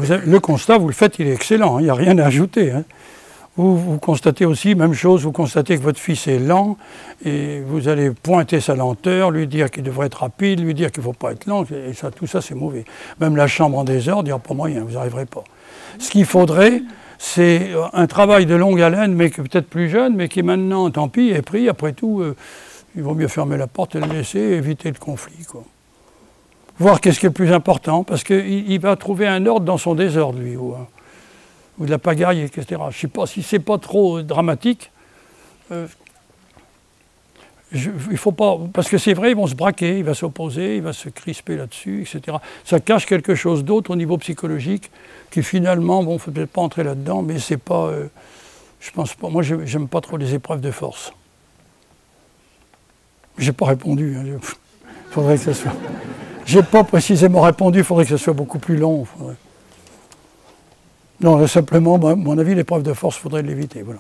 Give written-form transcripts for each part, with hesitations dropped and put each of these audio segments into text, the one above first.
le constat, vous le faites, il est excellent, il n'y a rien à ajouter. Hein. Vous constatez aussi, même chose, vous constatez que votre fils est lent, et vous allez pointer sa lenteur, lui dire qu'il devrait être rapide, lui dire qu'il ne faut pas être lent, et ça, tout ça c'est mauvais. Même la chambre en désordre, il n'y a pas moyen, vous n'arriverez pas. Ce qu'il faudrait, c'est un travail de longue haleine, mais peut-être plus jeune, mais qui maintenant, tant pis, est pris. Après tout, il vaut mieux fermer la porte et le laisser, éviter le conflit, quoi. Voir qu'est-ce qui est le plus important, parce qu'il va trouver un ordre dans son désordre, lui, ou de la pagaille, etc. Je ne sais pas si c'est pas trop dramatique. Il faut pas, parce que c'est vrai, ils vont se braquer, il va s'opposer, il va se crisper là-dessus, etc. Ça cache quelque chose d'autre au niveau psychologique qui finalement, bon, il ne faut peut-être pas entrer là-dedans, mais c'est pas, je pense pas. Moi, j'aime pas trop les épreuves de force. J'ai pas répondu. Hein, faudrait que ça soit. J'ai pas précisément répondu. Il faudrait que ça soit beaucoup plus long. Faudrait... Non, simplement, à mon avis, l'épreuve de force, il faudrait l'éviter. Voilà.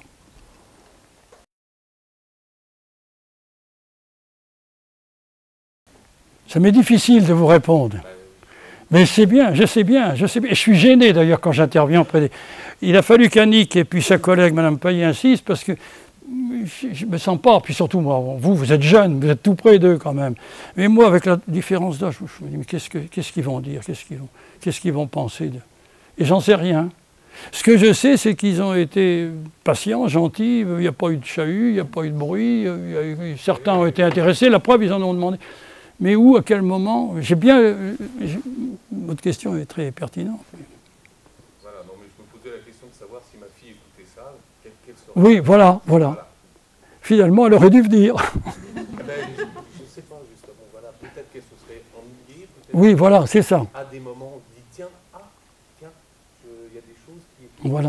Ça m'est difficile de vous répondre. Mais c'est bien, je sais bien, je sais bien. Et je suis gêné d'ailleurs quand j'interviens auprès des... Il a fallu qu'Annick et puis sa collègue, Mme Payet, insistent parce que je ne me sens pas. Puis surtout, moi, vous êtes jeune, vous êtes tout près d'eux quand même. Mais moi, avec la différence d'âge, je me dis, mais qu'est-ce qu'ils vont dire, qu'est-ce qu'ils vont penser Et j'en sais rien. Ce que je sais, c'est qu'ils ont été patients, gentils, il n'y a pas eu de chahut, il n'y a pas eu de bruit, certains ont été intéressés, la preuve, ils en ont demandé. Mais où, à quel moment? Votre question est très pertinente. Voilà, non, mais je me posais la question de savoir si ma fille écoutait ça, quelle serait... Oui, voilà. Finalement, elle aurait dû venir. Je ne sais pas, justement, voilà. Peut-être qu'elle se serait ennuyée, oui, voilà, c'est ça. À des moments, on dit, tiens, il y a des choses qui... Voilà.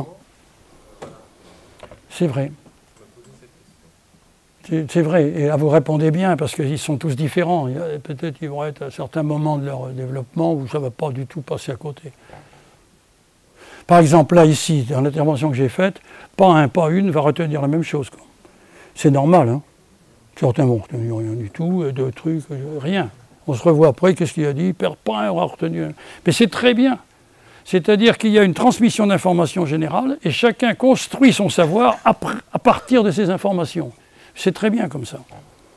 C'est vrai. C'est vrai, et là vous répondez bien, parce qu'ils sont tous différents. Peut-être qu'ils vont être à certains moments de leur développement où ça ne va pas du tout passer à côté. Par exemple, là, ici, dans l'intervention que j'ai faite, pas un, pas une va retenir la même chose. C'est normal, hein. Certains vont retenir rien du tout, deux trucs, rien. On se revoit après, qu'est-ce qu'il a dit? Pas un aura retenu. Mais c'est très bien. C'est-à-dire qu'il y a une transmission d'informations générales, et chacun construit son savoir à partir de ces informations. C'est très bien comme ça.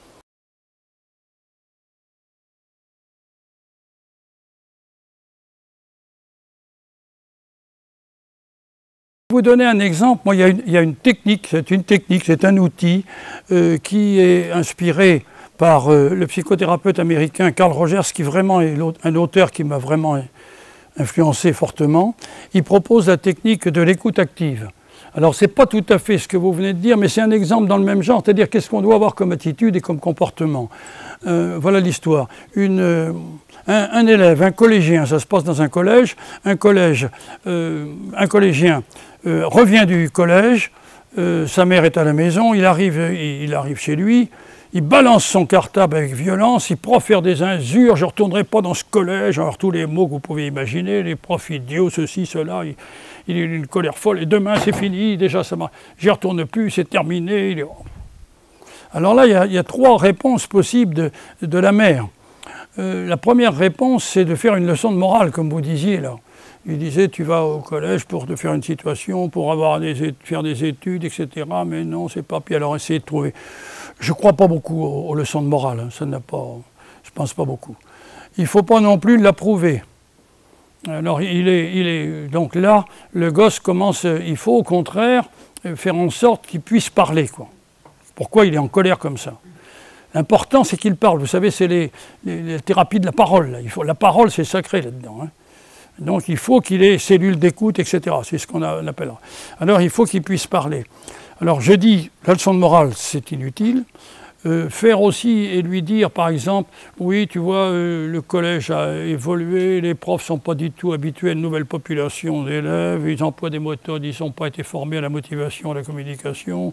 Je vais vous donner un exemple. Moi, il y a une technique, c'est un outil qui est inspiré par le psychothérapeute américain Carl Rogers, qui vraiment est un auteur qui m'a vraiment influencé fortement. Il propose la technique de l'écoute active. Alors, ce n'est pas tout à fait ce que vous venez de dire, mais c'est un exemple dans le même genre, c'est-à-dire qu'est-ce qu'on doit avoir comme attitude et comme comportement. Voilà l'histoire. Un élève, un collégien, ça se passe dans un collège, un collégien revient du collège, sa mère est à la maison, il arrive chez lui, il balance son cartable avec violence, il profère des injures, je ne retournerai pas dans ce collège, alors tous les mots que vous pouvez imaginer, les profs idiots, ceci, cela, il a une colère folle, et demain c'est fini, déjà ça m'a... J'y retourne plus, c'est terminé. Alors là, il y a trois réponses possibles de la mère. La première réponse, c'est de faire une leçon de morale, comme vous disiez là. Il disait, tu vas au collège pour te faire une situation, pour faire des études, etc. Mais non, c'est pas... Puis alors, essayer de trouver... Je ne crois pas beaucoup aux leçons de morale, hein. Ça n'a pas... Je ne pense pas beaucoup. Il ne faut pas non plus l'approuver. Alors, donc là, le gosse commence... Il faut au contraire faire en sorte qu'il puisse parler, quoi. Pourquoi il est en colère comme ça? L'important, c'est qu'il parle. Vous savez, c'est les thérapies de la parole. Là. La parole, c'est sacré là-dedans, hein. Donc il faut qu'il ait cellules d'écoute, etc. C'est ce qu'on appellera. Alors il faut qu'il puisse parler. Alors je dis, la leçon de morale, c'est inutile. Faire aussi et lui dire, par exemple, oui, tu vois, le collège a évolué, les profs ne sont pas du tout habitués à une nouvelle population d'élèves, ils emploient des méthodes, ils n'ont pas été formés à la motivation, à la communication.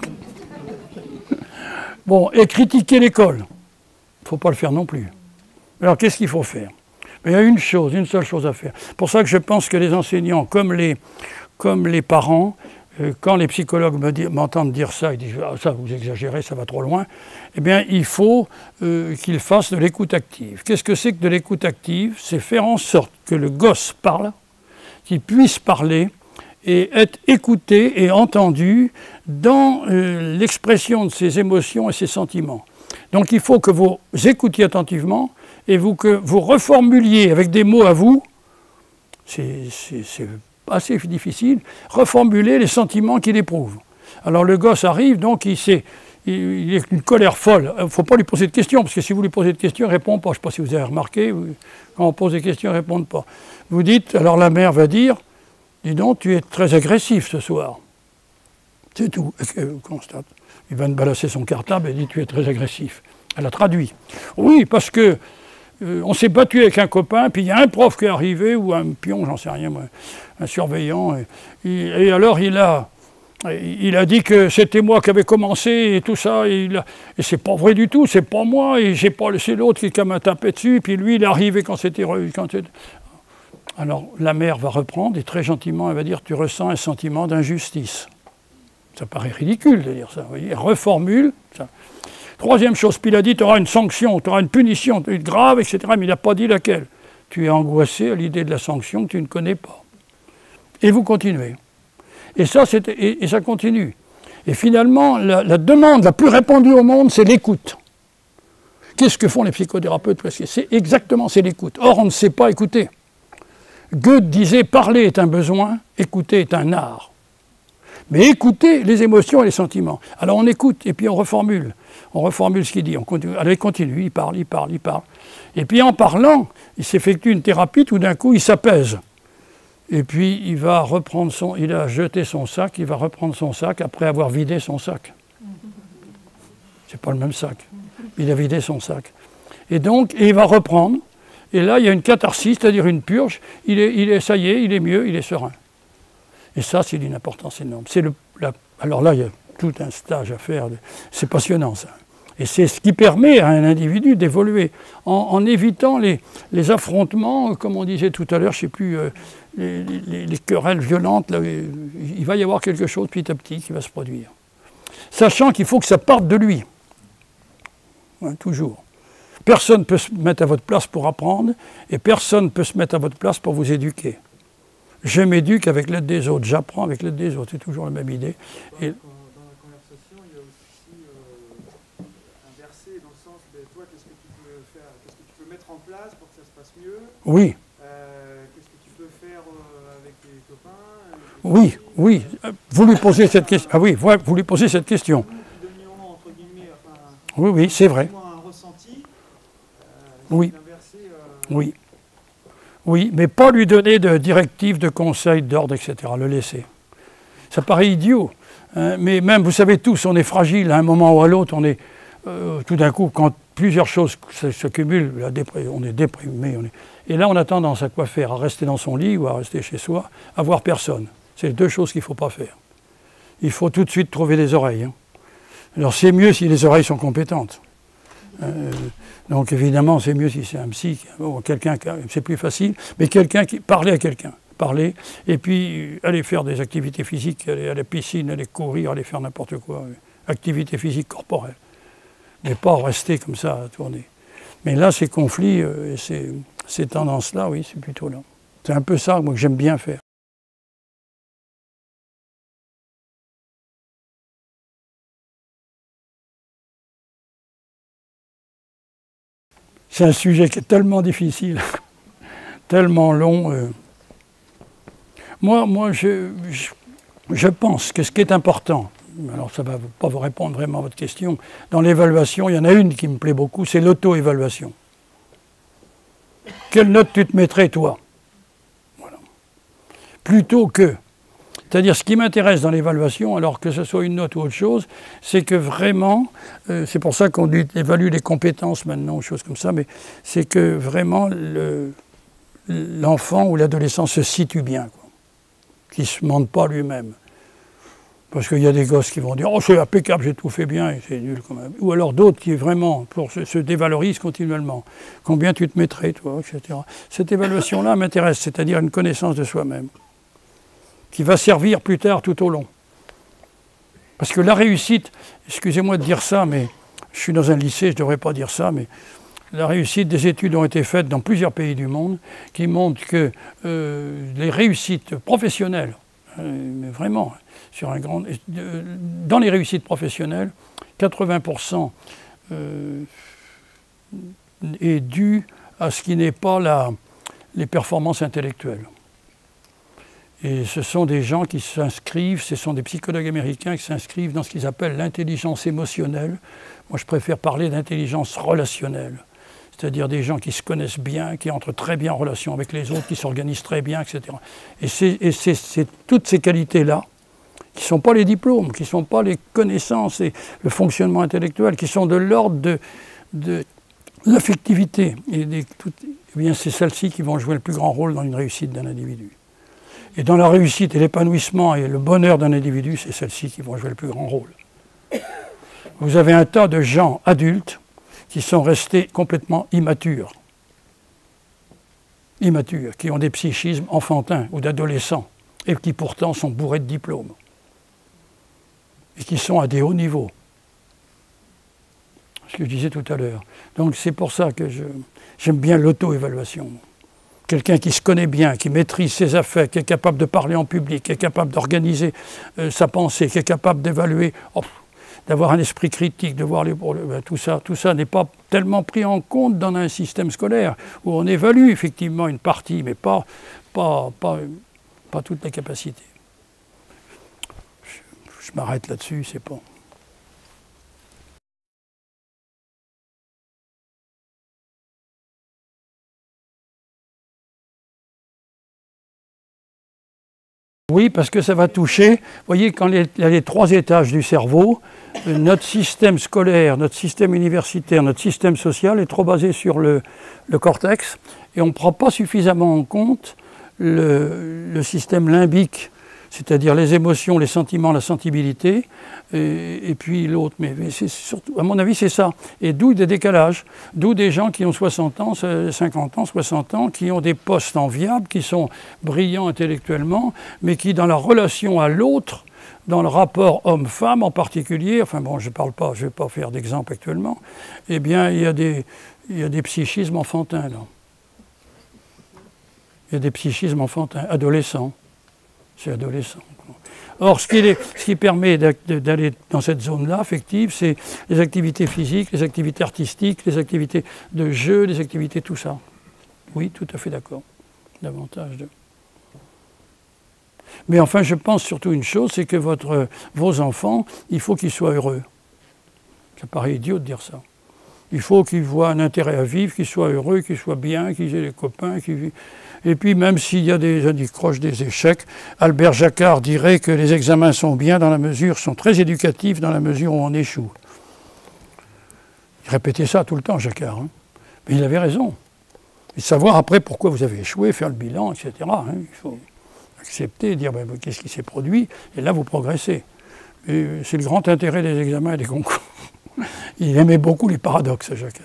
Bon, et critiquer l'école. Il ne faut pas le faire non plus. Alors qu'est-ce qu'il faut faire? Mais il y a une seule chose à faire. C'est pour ça que je pense que les enseignants, comme les parents, quand les psychologues m'entendent dire ça, ils disent ah, « ça vous exagérez, ça va trop loin », eh bien il faut qu'ils fassent de l'écoute active. Qu'est-ce que c'est que de l'écoute active? C'est faire en sorte que le gosse parle, qu'il puisse parler et être écouté et entendu dans l'expression de ses émotions et ses sentiments. Donc il faut que vous écoutiez attentivement et que vous reformuliez avec des mots à vous, c'est assez difficile, reformuler les sentiments qu'il éprouve. Alors le gosse arrive, donc il est une colère folle. Il ne faut pas lui poser de questions, parce que si vous lui posez de questions, il ne répond pas. Je ne sais pas si vous avez remarqué, quand on pose des questions, il ne répond pas. Vous dites, alors la mère va dire, dis donc, tu es très agressif ce soir. C'est tout, elle constate. Il va me balancer son cartable et dit, tu es très agressif. Elle a traduit. Oui, parce que on s'est battu avec un copain, puis il y a un prof qui est arrivé, ou un pion, j'en sais rien, moi, un surveillant, et alors il a dit que c'était moi qui avais commencé et tout ça, et c'est pas vrai du tout, c'est pas moi, et j'ai pas laissé l'autre qui m'a tapé dessus, puis lui il est arrivé quand c'était... Alors la mère va reprendre, et très gentiment elle va dire, tu ressens un sentiment d'injustice. Ça paraît ridicule de dire ça, vous voyez, elle reformule ça. Troisième chose, puis il a dit, tu auras une sanction, tu auras une punition grave, etc., mais il n'a pas dit laquelle. Tu es angoissé à l'idée de la sanction que tu ne connais pas. Et vous continuez. Et ça continue. Et finalement, la demande la plus répandue au monde, c'est l'écoute. Qu'est-ce que font les psychothérapeutes? C'est l'écoute. Or, on ne sait pas écouter. Goethe disait, parler est un besoin, écouter est un art. Mais écouter les émotions et les sentiments. Alors on écoute et puis on reformule. On reformule ce qu'il dit. Alors il continue, il parle. Et puis en parlant, il s'effectue une thérapie, tout d'un coup il s'apaise. Et puis il a jeté son sac, il va reprendre son sac après avoir vidé son sac. C'est pas le même sac. Il a vidé son sac. Et donc, il va reprendre. Et là, il y a une catharsis, c'est-à-dire une purge. Ça y est, il est mieux, il est serein. Et ça, c'est d'une importance énorme. Alors là, il y a tout un stage à faire. C'est passionnant, ça. Et c'est ce qui permet à un individu d'évoluer en évitant les affrontements, comme on disait tout à l'heure, je ne sais plus, les querelles violentes. Là, il va y avoir quelque chose petit à petit qui va se produire. Sachant qu'il faut que ça parte de lui. Ouais, toujours. Personne ne peut se mettre à votre place pour apprendre et personne ne peut se mettre à votre place pour vous éduquer. Je m'éduque avec l'aide des autres, j'apprends avec l'aide des autres, c'est toujours la même idée. Et... Dans la conversation, il y a aussi un verset dans le sens de toi, qu'est-ce que tu peux faire, qu'est-ce que tu peux mettre en place pour que ça se passe mieux? Oui. Qu'est-ce que tu peux faire avec tes copains? Oui, oui. Vous lui posez cette question. Ah oui, vous lui posez cette question. Nous qui donnions, entre guillemets, enfin, oui, oui, c'est vrai. Un ressenti, oui. Un verset, oui. Oui, mais pas lui donner de directives, de conseils, d'ordre, etc. Le laisser. Ça paraît idiot, hein, mais même, vous savez tous, on est fragile à un moment ou à l'autre, on est, tout d'un coup, quand plusieurs choses se cumulent, on est déprimé. Et là, on a tendance à quoi faire? À rester dans son lit ou à rester chez soi, à voir personne. C'est les deux choses qu'il ne faut pas faire. Il faut tout de suite trouver des oreilles. Hein. Alors c'est mieux si les oreilles sont compétentes. Donc évidemment, c'est mieux si c'est un psy, quelqu'un, c'est plus facile, mais quelqu'un qui parler à quelqu'un, parler, et puis aller faire des activités physiques, aller à la piscine, aller courir, aller faire n'importe quoi, activité physique corporelle, mais pas rester comme ça à tourner. Mais là, ces conflits, ces tendances-là, oui, c'est plutôt là. C'est un peu ça, moi, que j'aime bien faire. C'est un sujet qui est tellement difficile, tellement long. Moi, je pense que ce qui est important, alors ça ne va pas vous répondre vraiment à votre question, dans l'évaluation, il y en a une qui me plaît beaucoup, c'est l'auto-évaluation. Quelle note tu te mettrais, toi? Voilà. Plutôt que... C'est-à-dire, ce qui m'intéresse dans l'évaluation, alors que ce soit une note ou autre chose, c'est que vraiment, c'est pour ça qu'on évalue les compétences maintenant, choses comme ça, mais c'est que vraiment l'enfant ou l'adolescent se situe bien, quoi, qu'il ne se mente pas lui-même. Parce qu'il y a des gosses qui vont dire « Oh, c'est impeccable, j'ai tout fait bien, et c'est nul quand même ». Ou alors d'autres qui vraiment se dévalorisent continuellement. Combien tu te mettrais, toi, etc. Cette évaluation-là m'intéresse, c'est-à-dire une connaissance de soi-même, qui va servir plus tard tout au long. Parce que la réussite, excusez-moi de dire ça, mais je suis dans un lycée, je ne devrais pas dire ça, mais la réussite des études ont été faites dans plusieurs pays du monde qui montrent que les réussites professionnelles, mais vraiment, dans les réussites professionnelles, 80% est dû à ce qui n'est pas les performances intellectuelles. Et ce sont des gens qui s'inscrivent, ce sont des psychologues américains qui s'inscrivent dans ce qu'ils appellent l'intelligence émotionnelle. Moi, je préfère parler d'intelligence relationnelle. C'est-à-dire des gens qui se connaissent bien, qui entrent très bien en relation avec les autres, qui s'organisent très bien, etc. Et c'est toutes ces qualités-là, qui ne sont pas les diplômes, qui ne sont pas les connaissances et le fonctionnement intellectuel, qui sont de l'ordre de l'affectivité. Et bien c'est celles-ci qui vont jouer le plus grand rôle dans une réussite d'un individu. Et dans la réussite et l'épanouissement et le bonheur d'un individu, c'est celles-ci qui vont jouer le plus grand rôle. Vous avez un tas de gens adultes qui sont restés complètement immatures, qui ont des psychismes enfantins ou d'adolescents, et qui pourtant sont bourrés de diplômes, et qui sont à des hauts niveaux. Ce que je disais tout à l'heure. Donc c'est pour ça que j'aime bien l'auto-évaluation. Quelqu'un qui se connaît bien, qui maîtrise ses affaires, qui est capable de parler en public, qui est capable d'organiser sa pensée, qui est capable d'évaluer, d'avoir un esprit critique, de voir tout ça n'est pas tellement pris en compte dans un système scolaire où on évalue effectivement une partie, mais pas toutes les capacités. Je m'arrête là-dessus, c'est pas... Oui, parce que ça va toucher, vous voyez, quand il y a les 3 étages du cerveau, notre système scolaire, notre système universitaire, notre système social est trop basé sur le cortex et on ne prend pas suffisamment en compte le système limbique, c'est-à-dire les émotions, les sentiments, la sensibilité, et puis l'autre. Mais c'est surtout, à mon avis, c'est ça. Et d'où des décalages, d'où des gens qui ont 60 ans, 50 ans, 60 ans, qui ont des postes enviables, qui sont brillants intellectuellement, mais qui, dans la relation à l'autre, dans le rapport homme-femme en particulier, enfin bon, je ne vais pas faire d'exemple actuellement, eh bien, il y a des psychismes enfantins, là. Il y a des psychismes enfantins, adolescents. C'est adolescent. Or, ce qui permet d'aller dans cette zone-là, affective, c'est les activités physiques, les activités artistiques, les activités de jeu, les activités, tout ça. Oui, tout à fait d'accord. Davantage de... Mais enfin, je pense surtout une chose, c'est que vos enfants, il faut qu'ils soient heureux. Ça paraît idiot de dire ça. Il faut qu'ils voient un intérêt à vivre, qu'ils soient heureux, qu'ils soient bien, qu'ils aient des copains, Et puis même s'il y a des croches, des échecs, Albert Jacquard dirait que les examens sont bien sont très éducatifs dans la mesure où on échoue. Il répétait ça tout le temps, Jacquard. Hein. Mais il avait raison. Et savoir après pourquoi vous avez échoué, faire le bilan, etc. Hein. Il faut accepter, dire ben, qu'est-ce qui s'est produit, et là vous progressez. C'est le grand intérêt des examens et des concours. Il aimait beaucoup les paradoxes, Jacquard.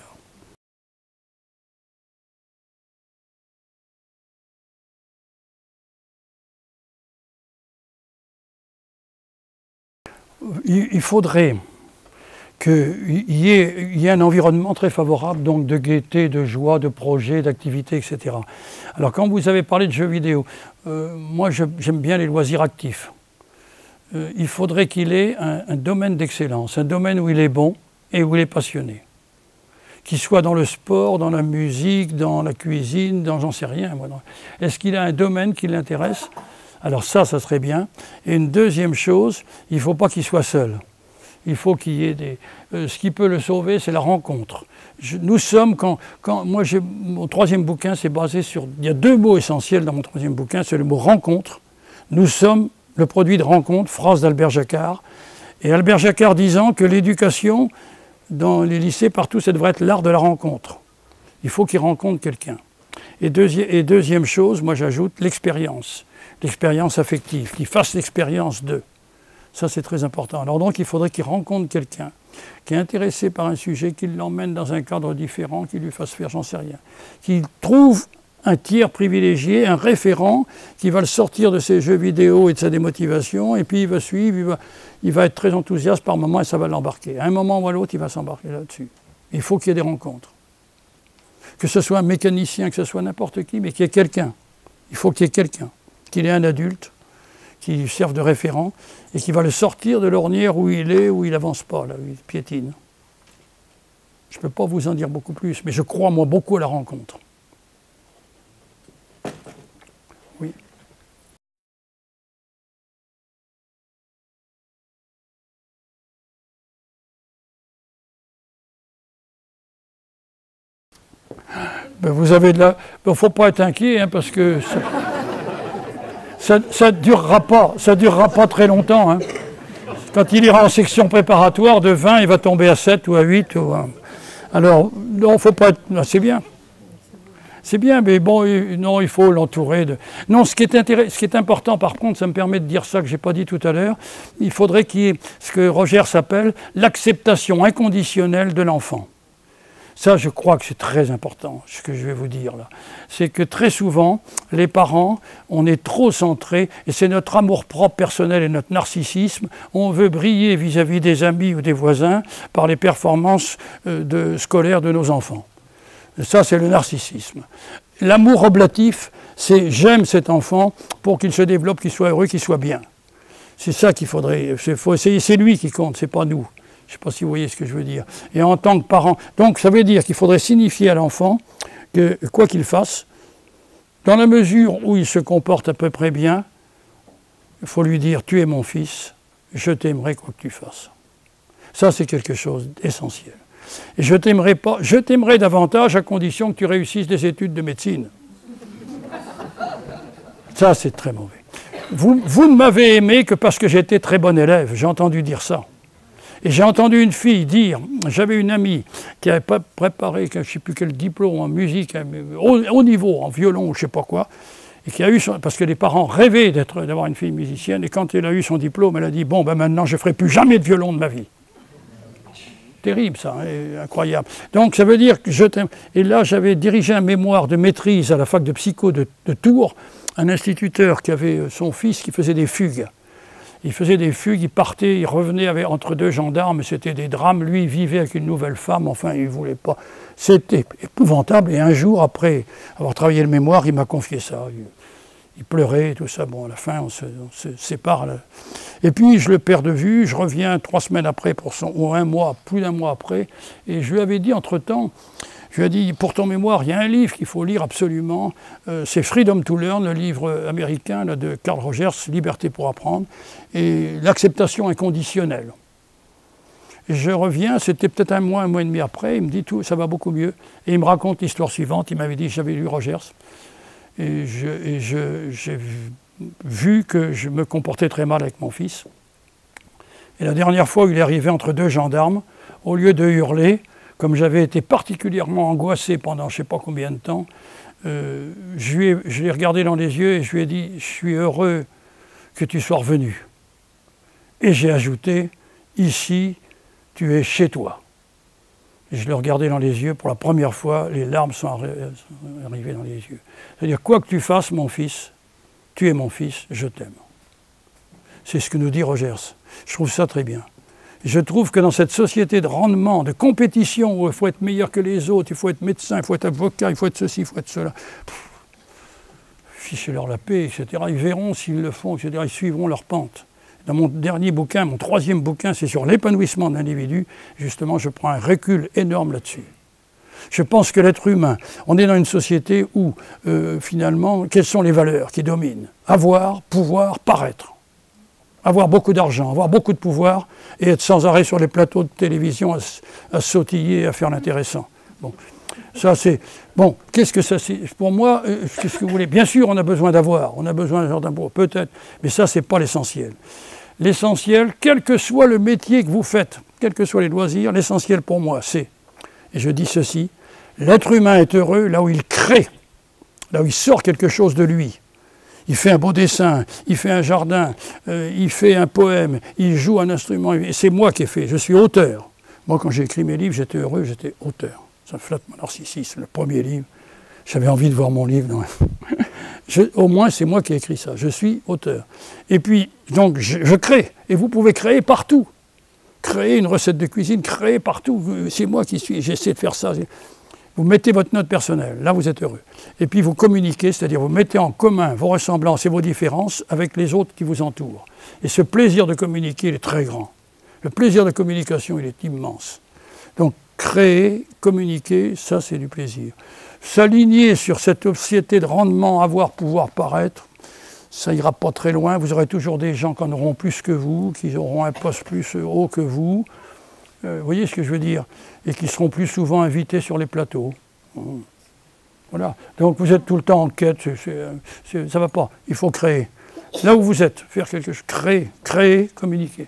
Il faudrait qu'il y ait un environnement très favorable, donc de gaieté, de joie, de projets, d'activités, etc. Alors quand vous avez parlé de jeux vidéo, moi j'aime bien les loisirs actifs. Il faudrait qu'il ait un domaine d'excellence, un domaine où il est bon et où il est passionné. Qu'il soit dans le sport, dans la musique, dans la cuisine, dans j'en sais rien. Est-ce qu'il a un domaine qui l'intéresse ? Alors ça serait bien. Et une deuxième chose, il ne faut pas qu'il soit seul. Il faut qu'il y ait ce qui peut le sauver, c'est la rencontre. Nous sommes, moi, mon 3e bouquin, c'est basé sur... Il y a 2 mots essentiels dans mon 3e bouquin, c'est le mot rencontre. Nous sommes le produit de rencontre, phrase d'Albert Jacquard. Et Albert Jacquard disant que l'éducation, dans les lycées, partout, ça devrait être l'art de la rencontre. Il faut qu'il rencontre quelqu'un. Et deuxième chose, moi j'ajoute l'expérience affective, qu'il fasse l'expérience d'eux. Ça, c'est très important. Alors donc, il faudrait qu'il rencontre quelqu'un qui est intéressé par un sujet, qu'il l'emmène dans un cadre différent, qu'il lui fasse faire, j'en sais rien. Qu'il trouve un tiers privilégié, un référent, qui va le sortir de ses jeux vidéo et de sa démotivation, et puis il va suivre, il va être très enthousiaste par moment et ça va l'embarquer. À un moment ou à l'autre, il va s'embarquer là-dessus. Il faut qu'il y ait des rencontres. que ce soit un mécanicien, que ce soit n'importe qui, mais qu'il y ait quelqu'un. Il faut qu'il y ait quelqu'un, qu'il ait un adulte, qui lui serve de référent, et qui va le sortir de l'ornière où il est, où il n'avance pas, là, où il piétine. Je ne peux pas vous en dire beaucoup plus, mais je crois, moi, beaucoup à la rencontre. Oui. Ben vous avez de la... Il ne faut pas être inquiet, hein, parce que ça ne durera pas très longtemps. Hein. Quand il ira en section préparatoire, de 20, il va tomber à 7 ou à 8. Alors, non, faut pas être... C'est bien. C'est bien, mais bon, non, il faut l'entourer de... Non, ce qui est important, par contre, ça me permet de dire ça que je n'ai pas dit tout à l'heure, il faudrait qu'il y ait ce que Roger s'appelle l'acceptation inconditionnelle de l'enfant. Ça, je crois que c'est très important, ce que je vais vous dire là. C'est que très souvent, les parents, on est trop centrés, et c'est notre amour-propre personnel et notre narcissisme. On veut briller vis-à-vis des amis ou des voisins par les performances scolaires de nos enfants. Et ça, c'est le narcissisme. L'amour oblatif, c'est j'aime cet enfant pour qu'il se développe, qu'il soit heureux, qu'il soit bien. C'est ça qu'il faudrait. Faut essayer, c'est lui qui compte, c'est pas nous. Je ne sais pas si vous voyez ce que je veux dire. Et en tant que parent, donc ça veut dire qu'il faudrait signifier à l'enfant que quoi qu'il fasse, dans la mesure où il se comporte à peu près bien, il faut lui dire « tu es mon fils, je t'aimerai quoi que tu fasses ». Ça, c'est quelque chose d'essentiel. Et je t'aimerai davantage à condition que tu réussisses des études de médecine. Ça, c'est très mauvais. Vous ne m'avez aimé que parce que j'étais très bon élève, j'ai entendu dire ça. Et j'ai entendu une fille dire, j'avais une amie qui n'avait pas préparé, je ne sais plus quel diplôme en musique, haut niveau, en violon, je ne sais pas quoi, et qui a eu parce que les parents rêvaient d'avoir une fille musicienne, et quand elle a eu son diplôme, elle a dit, bon, ben maintenant, je ne ferai plus jamais de violon de ma vie. Terrible, ça, hein, incroyable. Donc, ça veut dire que je t'aime. Et là, j'avais dirigé un mémoire de maîtrise à la fac de psycho de Tours, un instituteur qui avait son fils qui faisait des fugues. Il faisait des fugues, il partait, il revenait entre deux gendarmes, c'était des drames. Lui, il vivait avec une nouvelle femme, enfin, il ne voulait pas. C'était épouvantable. Et un jour, après avoir travaillé le mémoire, il m'a confié ça. Il pleurait, tout ça. Bon, à la fin, on se sépare. Là. Et puis, je le perds de vue, je reviens 3 semaines après, ou un mois, plus d'un mois après, et je lui avais dit, entre-temps, je lui ai dit, pour ton mémoire, il y a un livre qu'il faut lire absolument, c'est Freedom to Learn, le livre américain là, de Carl Rogers, Liberté pour apprendre, et l'acceptation inconditionnelle. Et je reviens, c'était peut-être un mois et demi après, il me dit, tout, ça va beaucoup mieux, et il me raconte l'histoire suivante, il m'avait dit, j'avais lu Rogers, et j'ai vu que je me comportais très mal avec mon fils. Et la dernière fois où il est arrivé entre deux gendarmes, au lieu de hurler, comme j'avais été particulièrement angoissé pendant je ne sais pas combien de temps, je l'ai regardé dans les yeux et je lui ai dit « Je suis heureux que tu sois revenu ». Et j'ai ajouté « Ici, tu es chez toi ». Et je l'ai regardé dans les yeux, pour la première fois, les larmes sont arrivées dans les yeux. C'est-à-dire, quoi que tu fasses, mon fils, tu es mon fils, je t'aime. C'est ce que nous dit Rogers. Je trouve ça très bien. Je trouve que dans cette société de rendement, de compétition, où il faut être meilleur que les autres, il faut être médecin, il faut être avocat, il faut être ceci, il faut être cela, fichez-leur la paix, etc. Ils verront s'ils le font, etc. Ils suivront leur pente. Dans mon dernier bouquin, mon 3e bouquin, c'est sur l'épanouissement de l'individu. Justement, je prends un recul énorme là-dessus. Je pense que l'être humain, on est dans une société où, finalement, quelles sont les valeurs qui dominent? Avoir, pouvoir, paraître. Avoir beaucoup d'argent, avoir beaucoup de pouvoir et être sans arrêt sur les plateaux de télévision à sautiller, à faire l'intéressant. Bon, ça c'est... Bon, qu'est-ce que ça c'est? Pour moi, qu'est-ce que vous voulez? Bien sûr, on a besoin d'avoir, on a besoin d'un jardin beau, peut-être, mais ça, c'est pas l'essentiel. L'essentiel, quel que soit le métier que vous faites, quels que soient les loisirs, l'essentiel pour moi, c'est, et je dis ceci, l'être humain est heureux là où il crée, là où il sort quelque chose de lui. Il fait un beau dessin, il fait un jardin, il fait un poème, il joue un instrument. C'est moi qui ai fait, je suis auteur. Moi, quand j'ai écrit mes livres, j'étais heureux, j'étais auteur. Ça flatte mon narcissisme, le premier livre. J'avais envie de voir mon livre. Au moins, c'est moi qui ai écrit ça. Je suis auteur. Et puis, donc, je crée. Et vous pouvez créer partout. Créer une recette de cuisine, créer partout. C'est moi qui suis. J'essaie de faire ça. Vous mettez votre note personnelle, là vous êtes heureux. Et puis vous communiquez, c'est-à-dire vous mettez en commun vos ressemblances et vos différences avec les autres qui vous entourent. Et ce plaisir de communiquer, il est très grand. Le plaisir de communication, il est immense. Donc créer, communiquer, ça c'est du plaisir. S'aligner sur cette société de rendement, avoir, pouvoir, paraître, ça ira pas très loin. Vous aurez toujours des gens qui en auront plus que vous, qui auront un poste plus haut que vous. Vous voyez ce que je veux dire? Et qui seront plus souvent invités sur les plateaux. Voilà. Donc vous êtes tout le temps en quête, ça ne va pas. Il faut créer. Là où vous êtes, faire quelque chose. Créer, communiquer.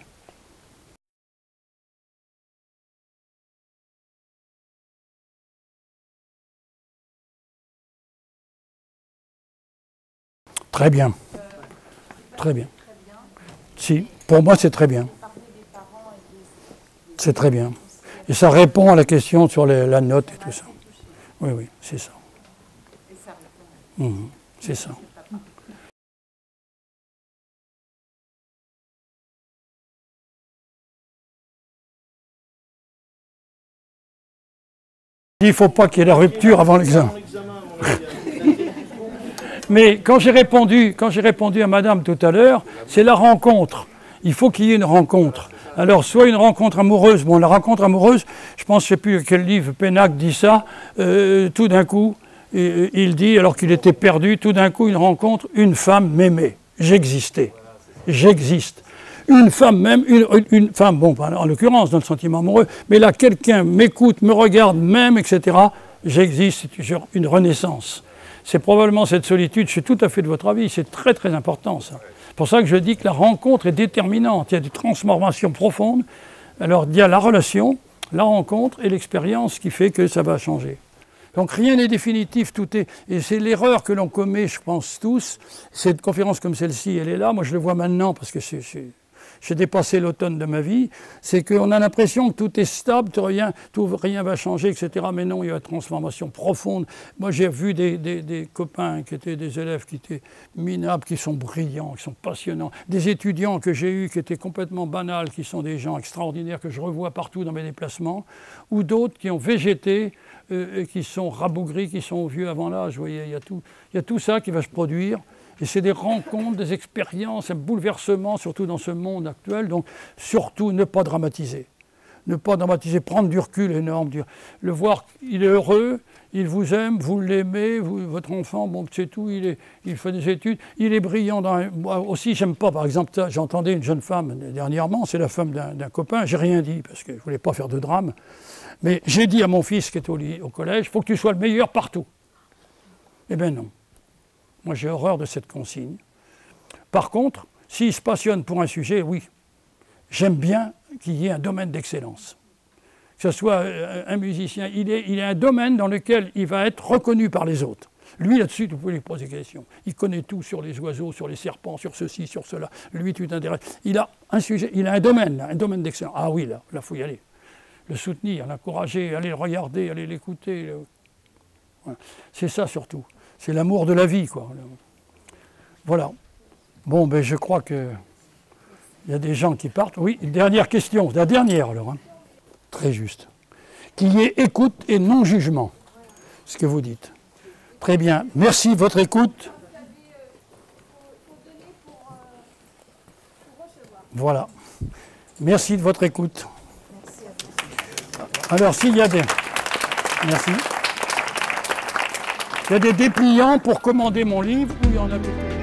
Très bien. Très bien. Si, pour moi c'est très bien. C'est très bien. Et ça répond à la question sur la note et tout ça. Oui, oui, c'est ça. C'est ça. Il ne faut pas qu'il y ait la rupture avant l'examen. Mais quand j'ai répondu à madame tout à l'heure, c'est la rencontre. Il faut qu'il y ait une rencontre. Alors, soit une rencontre amoureuse, bon, la rencontre amoureuse, je pense, je ne sais plus quel livre, Pénac dit ça, tout d'un coup, il dit, alors qu'il était perdu, tout d'un coup, une rencontre, une femme m'aimait, j'existais, j'existe. Une femme même, une femme, bon, en l'occurrence, dans le sentiment amoureux, mais là, quelqu'un m'écoute, me regarde même, etc., j'existe, c'est une renaissance. C'est probablement cette solitude, je suis tout à fait de votre avis, c'est très très important ça. C'est pour ça que je dis que la rencontre est déterminante, il y a des transformations profondes. Alors il y a la relation, la rencontre et l'expérience qui fait que ça va changer. Donc rien n'est définitif, tout est... Et c'est l'erreur que l'on commet, je pense tous. Cette conférence comme celle-ci, elle est là, moi je le vois maintenant parce que j'ai dépassé l'automne de ma vie, c'est qu'on a l'impression que tout est stable, rien va changer, etc. Mais non, il y a une transformation profonde. Moi, j'ai vu des copains qui étaient des élèves qui étaient minables, qui sont brillants, qui sont passionnants. Des étudiants que j'ai eus qui étaient complètement banals, qui sont des gens extraordinaires que je revois partout dans mes déplacements, ou d'autres qui ont végété, qui sont rabougris, qui sont vieux avant l'âge. Vous voyez, il y a tout ça qui va se produire. Et c'est des rencontres, des expériences, un bouleversement, surtout dans ce monde actuel. Donc, surtout, ne pas dramatiser. Ne pas dramatiser, prendre du recul énorme. Le voir, il est heureux, il vous aime, vous l'aimez, votre enfant, bon, c'est tout, il fait des études, il est brillant. Moi aussi, j'aime pas, par exemple, j'entendais une jeune femme dernièrement, c'est la femme d'un copain, j'ai rien dit, parce que je voulais pas faire de drame. Mais j'ai dit à mon fils qui est au collège, il faut que tu sois le meilleur partout. Eh bien non. Moi, j'ai horreur de cette consigne. Par contre, s'il se passionne pour un sujet, oui, j'aime bien qu'il y ait un domaine d'excellence. Que ce soit un musicien, il a un domaine dans lequel il va être reconnu par les autres. Lui, là-dessus, vous pouvez lui poser des questions. Il connaît tout sur les oiseaux, sur les serpents, sur ceci, sur cela. Lui, tu t'intéresses. Il a un sujet, il a un domaine d'excellence. Ah oui, là, il faut y aller. Le soutenir, l'encourager, aller le regarder, aller l'écouter. Voilà. C'est ça surtout. C'est l'amour de la vie, quoi. Voilà. Bon, ben je crois qu'il y a des gens qui partent. Oui, une dernière question. La dernière, alors. Hein. Très juste. Qu'il y ait écoute et non-jugement. Ce que vous dites. Très bien. Merci de votre écoute. Voilà. Merci de votre écoute. Alors, s'il y a des... Merci. Il y a des dépliants pour commander mon livre, où il y en a beaucoup.